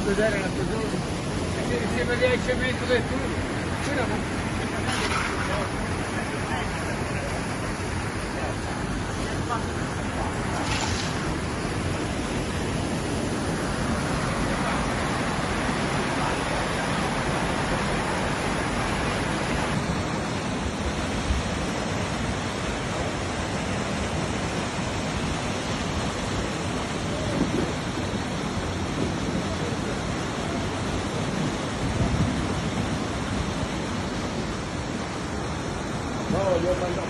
vedere la stagione. Se vedi il cemento del tuo, no, devo mandare.